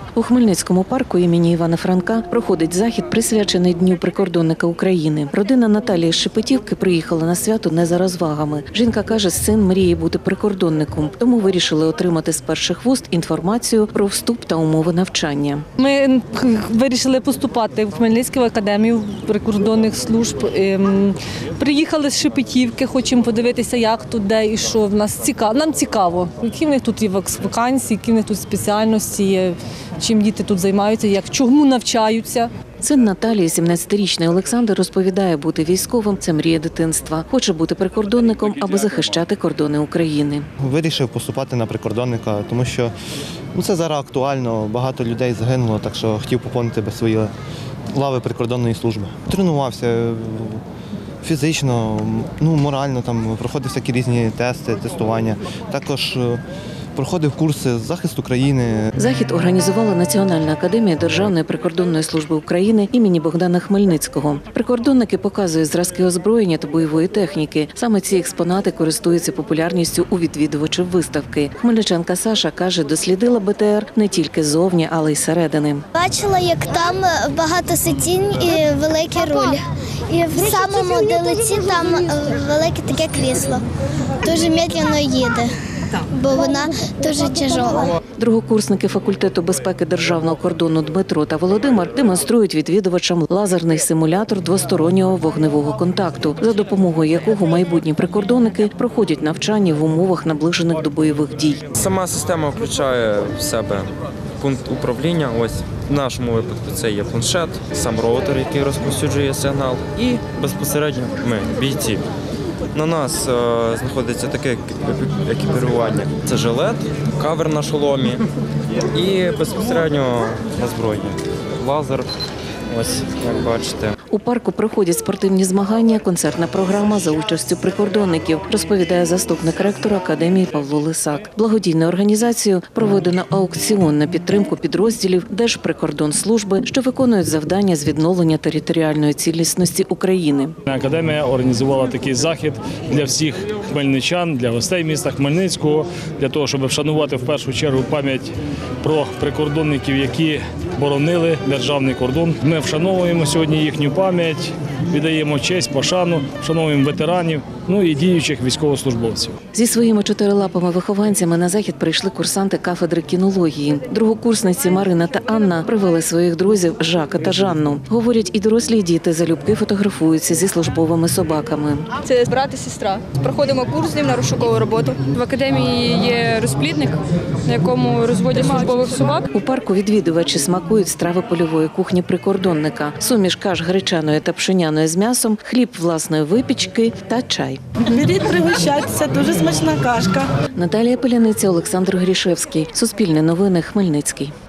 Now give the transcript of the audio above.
У Хмельницькому парку імені Івана Франка проходить захід, присвячений Дню прикордонника України. Родина Наталії з Шепетівки приїхала на свято не за розвагами. Жінка каже, син мріє бути прикордонником, тому вирішили отримати з перших вуст інформацію про вступ та умови навчання. Ми вирішили поступати в Хмельницьку академію прикордонних служб. Приїхали з Шепетівки, хочемо подивитися, як тут, де і що. Нам цікаво, які в них тут є вакансії, які в них тут спеціальності є, чим діти тут займаються, чому навчаються. Син Наталії, 17-річний Олександр, розповідає, бути військовим – це мрія дитинства. Хоче бути прикордонником, аби захищати кордони України. Вирішив поступати на прикордонника, тому що це зараз актуально, багато людей загинуло, так що хотів поповнити свої лави прикордонної служби. Тренувався фізично, морально, проходив всякі різні тести, тестування. Також проходив курси захисту країни. Захід організувала Національна академія Державної прикордонної служби України імені Богдана Хмельницького. Прикордонники показують зразки озброєння та бойової техніки. Саме ці експонати користуються популярністю у відвідувачів виставки. Хмельничанка Саша каже, дослідила БТР не тільки ззовні, але й зсередини. Бачила, як там багато сидінь і великий руль. І в самому далеці там велике таке крісло. Дуже медленно їде, бо вона дуже тяжела. Другокурсники факультету безпеки державного кордону Дмитро та Володимир демонструють відвідувачам лазерний симулятор двостороннього вогневого контакту, за допомогою якого майбутні прикордонники проходять навчання в умовах, наближених до бойових дій. Сама система включає в себе пункт управління. Ось в нашому випадку це є планшет, сам роутер, який розповсюджує сигнал, і безпосередньо ми, бійці. На нас знаходиться таке екіпірування. Це жилет, кавер на шоломі і безпосередньо озброєння. Лазер, ось як бачите. У парку проходять спортивні змагання, концертна програма за участю прикордонників, розповідає заступник ректора академії Павло Лисак. Благодійною організацією проведено аукціон на підтримку підрозділів Держприкордонслужби, що виконують завдання з відновлення територіальної цілісності України. Академія організувала такий захід для всіх хмельничан, для гостей міста Хмельницького, для того, щоб вшанувати в першу чергу пам'ять про прикордонників, які боронили державний кордон. Ми вшановуємо сьогодні їхню пам'ять, віддаємо честь, пошану, вшановуємо ветеранів, і діючих військовослужбовців. Зі своїми чотирилапими вихованцями на захід прийшли курсанти кафедри кінології. Другокурсниці Марина та Анна привели своїх друзів Жака та Жанну. Говорять, і дорослі діти залюбки фотографуються зі службовими собаками. Це брат і сестра. Проходимо курс з ним на розшукову роботу. В академії є розплідник, на якому розводять службових собак. У парку відвідувачі смакують страви польової кухні прикордонника. Суміш каш гречаної та пшеняної з м'ясом, хліб власної випічки та чай. Беріть, пригощайтеся, дуже смачна кашка. Наталія Паляниця, Олександр Грішевський. Суспільне новини, Хмельницький.